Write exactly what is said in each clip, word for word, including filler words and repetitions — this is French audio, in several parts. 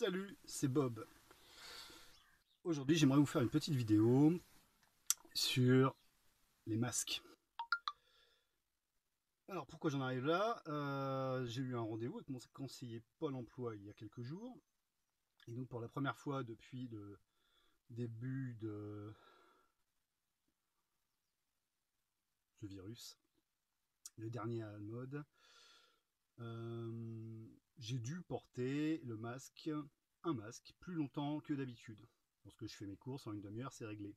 Salut, c'est Bob. Aujourd'hui, j'aimerais vous faire une petite vidéo sur les masques. Alors, pourquoi j'en arrive là? Euh, J'ai eu un rendez-vous avec mon conseiller Pôle emploi il y a quelques jours. Et donc, pour la première fois depuis le début de ce virus, le dernier à la mode, euh, j'ai dû porter le masque, un masque, plus longtemps que d'habitude. Lorsque je fais mes courses, en une demi-heure, c'est réglé.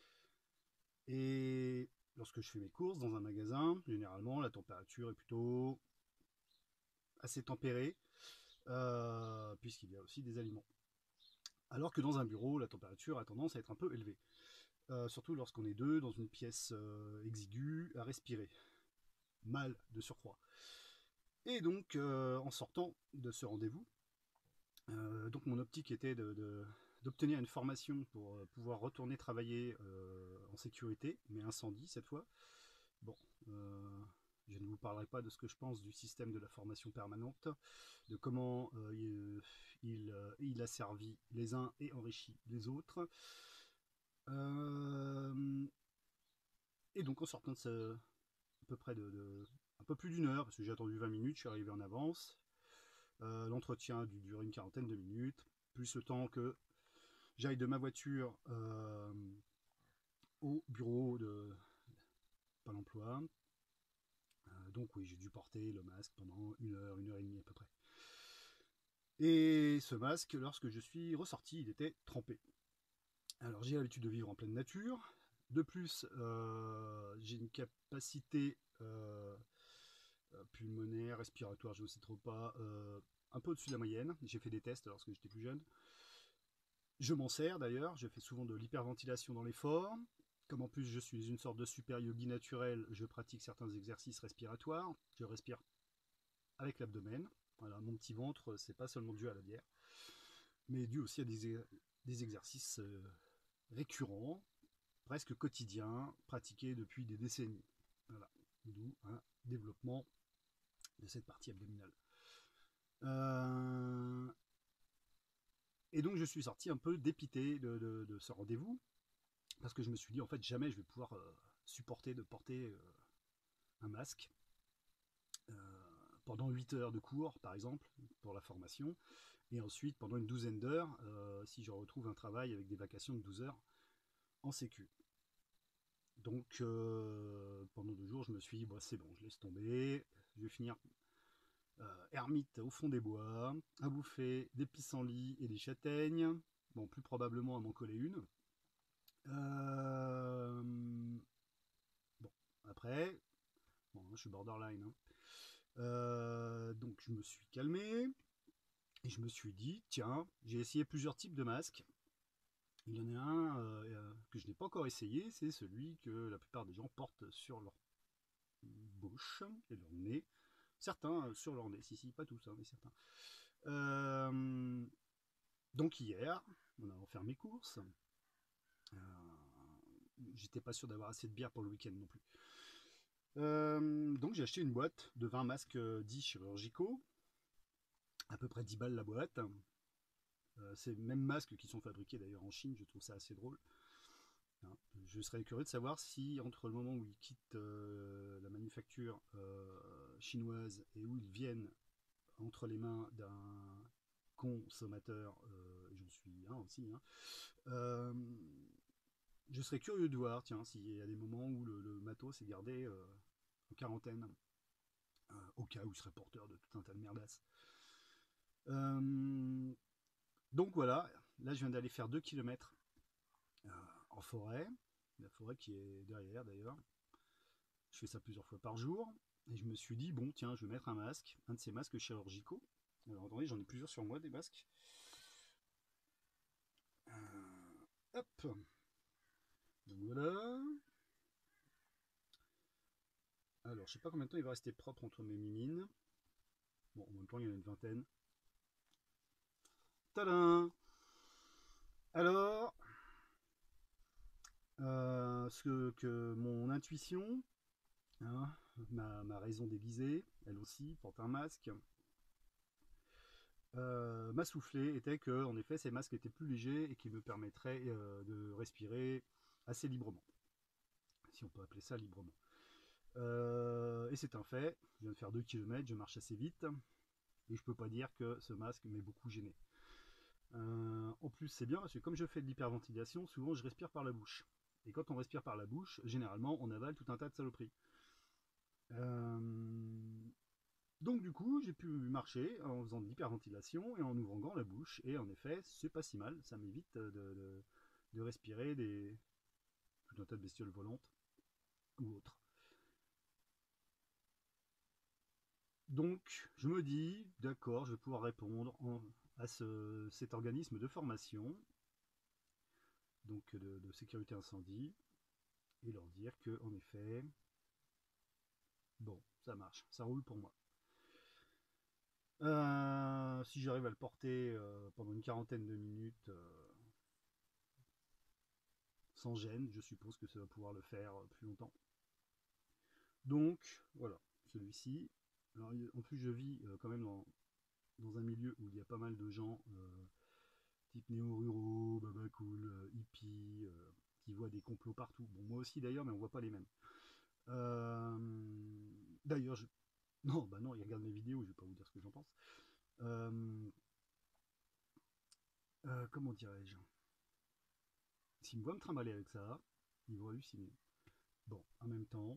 Et lorsque je fais mes courses dans un magasin, généralement la température est plutôt assez tempérée, euh, puisqu'il y a aussi des aliments. Alors que dans un bureau, la température a tendance à être un peu élevée, euh, surtout lorsqu'on est deux dans une pièce euh, exiguë à respirer, mal de surcroît. Et donc, euh, en sortant de ce rendez-vous, euh, donc mon optique était de, de, d'obtenir une formation pour euh, pouvoir retourner travailler euh, en sécurité, mais incendie cette fois. Bon, euh, je ne vous parlerai pas de ce que je pense du système de la formation permanente, de comment euh, il, il, euh, il a servi les uns et enrichi les autres. Euh, et donc en sortant de ce, à peu près de, de un peu plus d'une heure, parce que j'ai attendu vingt minutes, je suis arrivé en avance. Euh, L'entretien a dû durer une quarantaine de minutes, plus le temps que j'aille de ma voiture euh, au bureau de Pôle emploi. Euh, donc oui, j'ai dû porter le masque pendant une heure, une heure et demie à peu près. Et ce masque, lorsque je suis ressorti, il était trempé. Alors j'ai l'habitude de vivre en pleine nature. De plus, euh, j'ai une capacité euh, pulmonaire, respiratoire, je ne sais trop pas, euh, un peu au-dessus de la moyenne. J'ai fait des tests lorsque j'étais plus jeune. Je m'en sers d'ailleurs, je fais souvent de l'hyperventilation dans l'effort. Comme en plus je suis une sorte de super yogi naturel, je pratique certains exercices respiratoires. Je respire avec l'abdomen. Voilà, mon petit ventre, c'est pas seulement dû à la bière, mais dû aussi à des, des exercices euh, récurrents, presque quotidiens, pratiqués depuis des décennies. Voilà, d'où un développement de cette partie abdominale. Euh, et donc je suis sorti un peu dépité de, de, de ce rendez-vous, parce que je me suis dit, en fait, jamais je vais pouvoir euh, supporter de porter euh, un masque euh, pendant huit heures de cours, par exemple, pour la formation, et ensuite pendant une douzaine d'heures, euh, si je retrouve un travail avec des vacations de douze heures en sécu. Donc euh, pendant deux jours, je me suis dit, bah, c'est bon, je laisse tomber, je vais finir euh, ermite au fond des bois, à bouffer des pissenlits et des châtaignes, bon, plus probablement à m'en coller une. Euh, bon, après, bon, je suis borderline, hein. Euh, donc je me suis calmé et je me suis dit, tiens, j'ai essayé plusieurs types de masques. Il y en a un euh, que je n'ai pas encore essayé, c'est celui que la plupart des gens portent sur leur bouche et leur nez. Certains euh, sur leur nez, si, si, pas tous, hein, mais certains. Euh, donc hier, on a offert mes courses. Euh, J'étais pas sûr d'avoir assez de bière pour le week-end non plus. Euh, donc j'ai acheté une boîte de vingt masques euh, dits chirurgicaux, à peu près dix balles la boîte. Euh, ces mêmes masques qui sont fabriqués d'ailleurs en Chine, je trouve ça assez drôle. Hein. Je serais curieux de savoir si entre le moment où ils quittent euh, la manufacture euh, chinoise et où ils viennent entre les mains d'un consommateur, euh, j'en suis un aussi, hein, euh, je serais curieux de voir, tiens, s'il y a des moments où le, le matos est gardé euh, en quarantaine, euh, au cas où il serait porteur de tout un tas de merdasses. Euh, donc voilà, là je viens d'aller faire deux kilomètres euh, en forêt, la forêt qui est derrière d'ailleurs. Je fais ça plusieurs fois par jour. Et je me suis dit, bon, tiens, je vais mettre un masque, un de ces masques chirurgicaux. Alors attendez, j'en ai plusieurs sur moi, des masques. Euh, hop. Donc voilà. Alors, je sais pas combien de temps il va rester propre entre mes mimines. Bon, en même temps, il y en a une vingtaine. Tadam! Alors, euh, ce que, que mon intuition, hein, ma, ma raison déguisée, elle aussi, porte un masque. euh, m'a soufflé était que, en effet, ces masques étaient plus légers et qui me permettraient euh, de respirer assez librement, si on peut appeler ça librement. Euh, et c'est un fait, je viens de faire deux kilomètres, je marche assez vite, et je peux pas dire que ce masque m'ait beaucoup gêné. Euh, en plus, c'est bien parce que comme je fais de l'hyperventilation, souvent je respire par la bouche. Et quand on respire par la bouche, généralement on avale tout un tas de saloperies. Euh, donc du coup, j'ai pu marcher en faisant de l'hyperventilation et en ouvrant grand la bouche. Et en effet, c'est pas si mal, ça m'évite de, de, de respirer des, tout un tas de bestioles volantes ou autres. Donc, je me dis, d'accord, je vais pouvoir répondre en, à ce, cet organisme de formation, donc de, de sécurité incendie, et leur dire que, en effet, bon, ça marche, ça roule pour moi. Euh, si j'arrive à le porter euh, pendant une quarantaine de minutes euh, sans gêne, je suppose que ça va pouvoir le faire euh, plus longtemps. Donc, voilà, celui-ci. Alors, en plus, je vis euh, quand même dans, dans un milieu où il y a pas mal de gens euh, type néo-ruraux, baba cool, euh, hippie, euh, qui voient des complots partout. Bon, moi aussi d'ailleurs, mais on voit pas les mêmes. Euh, d'ailleurs, je... non, bah non, ils regardent mes vidéos, je vais pas vous dire ce que j'en pense. Euh, euh, comment dirais-je? S'ils me voient me trimballer avec ça, ils vont halluciner. Bon, en même temps,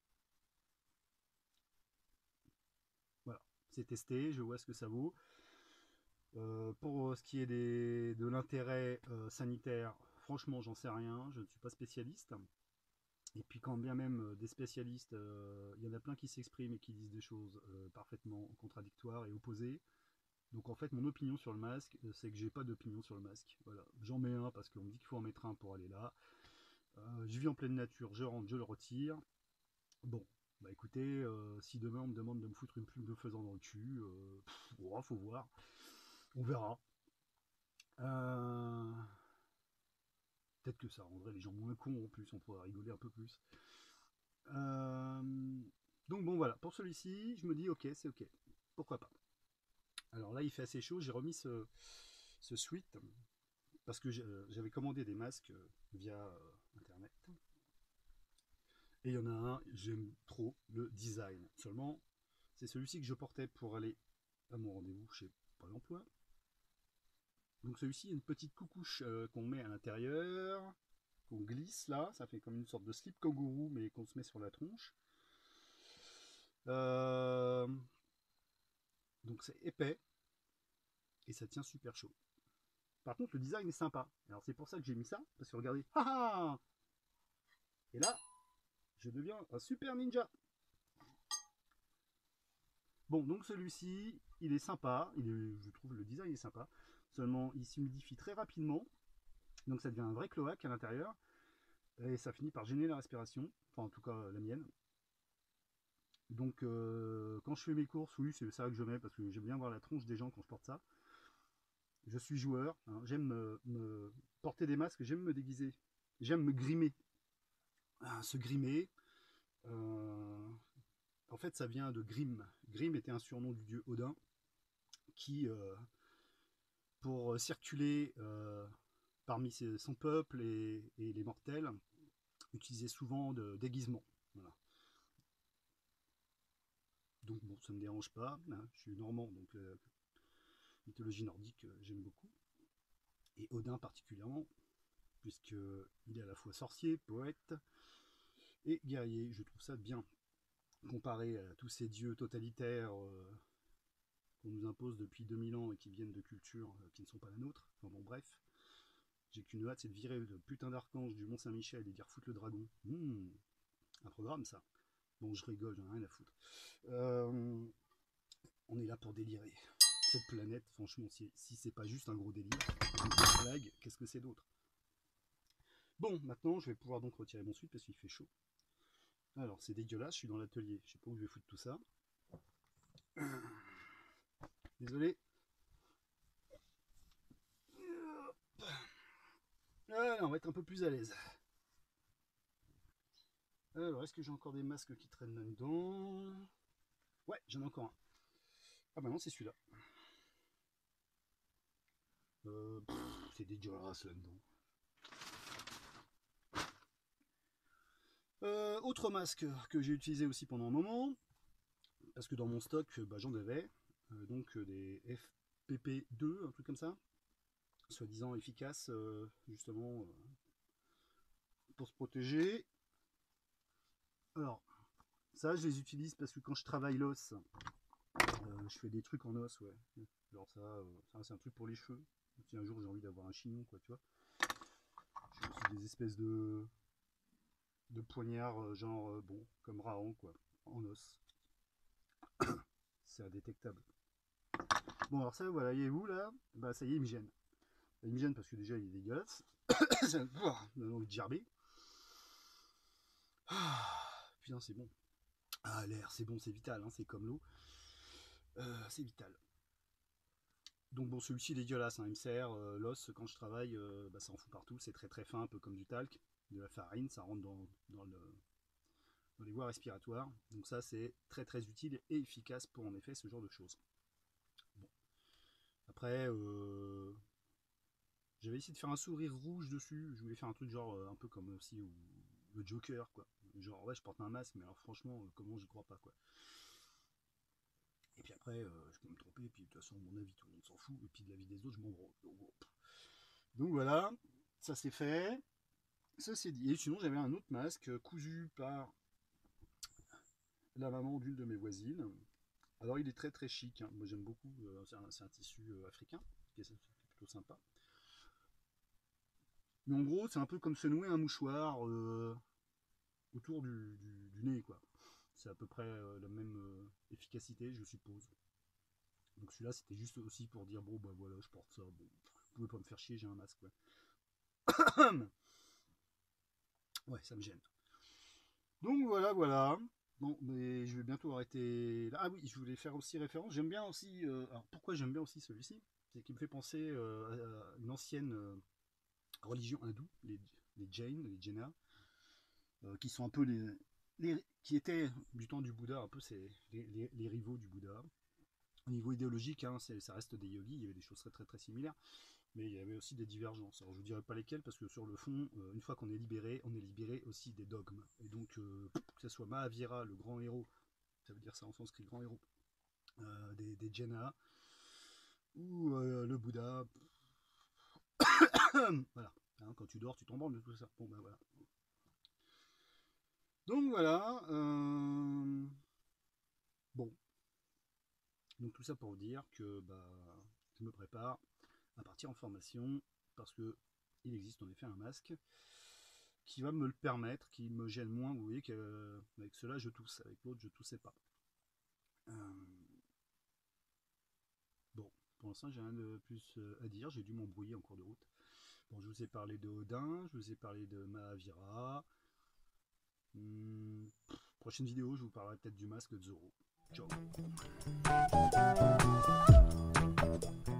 voilà, c'est testé, je vois ce que ça vaut. Euh, pour ce qui est des, de l'intérêt euh, sanitaire, franchement, j'en sais rien, je ne suis pas spécialiste. Et puis quand bien même euh, des spécialistes, euh, il y en a plein qui s'expriment et qui disent des choses euh, parfaitement contradictoires et opposées. Donc en fait, mon opinion sur le masque, euh, c'est que j'ai pas d'opinion sur le masque. Voilà, j'en mets un parce qu'on me dit qu'il faut en mettre un pour aller là. Euh, je vis en pleine nature, je rentre, je le retire. Bon, bah écoutez, euh, si demain on me demande de me foutre une plume de faisan dans le cul, euh, pff, oh, faut voir, on verra. Euh, Peut-être que ça rendrait les gens moins cons en plus, on pourrait rigoler un peu plus. Euh, donc bon voilà, pour celui-ci, je me dis ok, c'est ok, pourquoi pas. Alors là, il fait assez chaud, j'ai remis ce, ce suite parce que j'avais commandé des masques via euh, internet. Et il y en a un, j'aime trop le design. Seulement, c'est celui-ci que je portais pour aller à mon rendez-vous chez Pôle emploi. Donc celui-ci, il y a une petite coucouche euh, qu'on met à l'intérieur, qu'on glisse là, ça fait comme une sorte de slip kangourou, mais qu'on se met sur la tronche. Euh, donc c'est épais et ça tient super chaud. Par contre, le design est sympa. Alors c'est pour ça que j'ai mis ça, parce que regardez, haha. Et là, je deviens un super ninja. Bon, donc celui-ci, il est sympa, il est, je trouve le design est sympa. Seulement, il s'humidifie très rapidement, donc ça devient un vrai cloaque à l'intérieur, et ça finit par gêner la respiration, enfin en tout cas la mienne. Donc euh, quand je fais mes courses, oui, c'est ça que je mets, parce que j'aime bien voir la tronche des gens quand je porte ça. Je suis joueur, hein, j'aime me, me porter des masques, j'aime me déguiser, j'aime me grimer. Ah, se grimer, euh, en fait ça vient de Grim. Grim était un surnom du dieu Odin, qui, euh, pour circuler euh, parmi ses, son peuple et, et, les mortels, utilisait souvent de déguisements. Voilà. Donc bon, ça ne me dérange pas, hein, je suis normand, donc euh, mythologie nordique, euh, j'aime beaucoup. Et Odin particulièrement, puisqu'il est à la fois sorcier, poète et guerrier. Je trouve ça bien, comparé à tous ces dieux totalitaires euh, qu'on nous impose depuis deux mille ans et qui viennent de cultures euh, qui ne sont pas la nôtre. Enfin bon, bref. J'ai qu'une hâte, c'est de virer le putain d'archange du Mont Saint-Michel et dire foutre le dragon. Mmh, un programme ça. Bon, je rigole, j'en ai rien à foutre. Euh, on est là pour délirer. Cette planète, franchement, si, si c'est pas juste un gros délire, une blague, qu'est-ce que c'est d'autre? Bon, maintenant, je vais pouvoir donc retirer mon suite parce qu'il fait chaud. Alors, c'est dégueulasse, je suis dans l'atelier. Je sais pas où je vais foutre tout ça. Désolé. Voilà, on va être un peu plus à l'aise. Alors, est-ce que j'ai encore des masques qui traînent là-dedans? Ouais, j'en ai encore un. Ah bah non, c'est celui-là. c'est dégueulasse là-dedans. Euh, autre masque que j'ai utilisé aussi pendant un moment, parce que dans mon stock, bah, j'en avais, euh, donc euh, des F P P deux, un truc comme ça, soi-disant efficaces, euh, justement, euh, pour se protéger. Alors, ça, je les utilise parce que quand je travaille l'os, euh, je fais des trucs en os, ouais. Alors ça, euh, ça c'est un truc pour les cheveux. Si un jour j'ai envie d'avoir un chignon, quoi, tu vois. J'ai aussi des espèces de de poignards, euh, genre, euh, bon, comme Rahan, quoi, en os. C'est indétectable. Bon, alors ça, voilà, voyez-vous, là, bah ça y est, il me gêne. Il me gêne parce que déjà, il est dégueulasse. Ça me donne envie de gerber. Ah, putain, c'est bon. Ah, l'air, c'est bon, c'est vital, hein, c'est comme l'eau. Euh, c'est vital. Donc bon, celui-ci est dégueulasse, hein, il me sert, euh, l'os, quand je travaille, euh, bah, ça en fout partout, c'est très très fin, un peu comme du talc, de la farine, ça rentre dans, dans, le, dans les voies respiratoires. Donc ça, c'est très très utile et efficace pour en effet ce genre de choses. Bon. Après, euh, j'avais essayé de faire un sourire rouge dessus, je voulais faire un truc genre euh, un peu comme aussi ou, le Joker, quoi. Genre, ouais, je porte un masque, mais alors franchement, euh, comment j'y crois pas, quoi. Et puis après, euh, je peux me tromper, et puis de toute façon, mon avis, tout le monde s'en fout, et puis de l'avis des autres, je m'en branle. Donc, bon. Donc voilà, ça c'est fait. Ça c'est dit. Et sinon, j'avais un autre masque cousu par la maman d'une de mes voisines. Alors, il est très très chic. Hein. Moi, j'aime beaucoup. Euh, c'est un, un, tissu euh, africain, qui est plutôt sympa. Mais en gros, c'est un peu comme se nouer un mouchoir euh, autour du, du, du, nez, quoi. C'est à peu près euh, la même euh, efficacité, je suppose. Donc celui-là, c'était juste aussi pour dire, bon, bah voilà, je porte ça. Bon, vous pouvez pas me faire chier, j'ai un masque, quoi. Ouais, ça me gêne. Donc voilà, voilà. Bon, mais je vais bientôt arrêter là. Ah oui, je voulais faire aussi référence. J'aime bien aussi. Euh, alors pourquoi j'aime bien aussi celui-ci? C'est qu'il me fait penser euh, à une ancienne euh, religion hindoue, les, les Jains, les Jainas, euh, qui sont un peu les, les. qui étaient du temps du Bouddha, un peu c'est les, les, les rivaux du Bouddha. Au niveau idéologique, hein, ça reste des yogis, il y avait des choses très très très similaires. Mais il y avait aussi des divergences. Alors je ne vous dirai pas lesquelles parce que sur le fond, euh, une fois qu'on est libéré, on est libéré aussi des dogmes. Et donc euh, que ce soit Mahavira, le grand héros, ça veut dire ça en sanskrit, grand héros, euh, des, des Jainas, ou euh, le Bouddha. Voilà. Hein, quand tu dors, tu t'en branles de tout ça. Bon ben voilà. Donc voilà. Euh... Bon. Donc tout ça pour vous dire que bah, je me prépare à partir en formation parce que il existe en effet un masque qui va me le permettre, qui me gêne moins. Vous voyez qu'avec cela je tousse, avec l'autre je toussais pas. Euh... Bon, pour l'instant j'ai rien de plus à dire, j'ai dû m'embrouiller en cours de route. Bon, je vous ai parlé de Odin, je vous ai parlé de Mahavira. Hum... Prochaine vidéo, je vous parlerai peut-être du masque de Zoro. Ciao.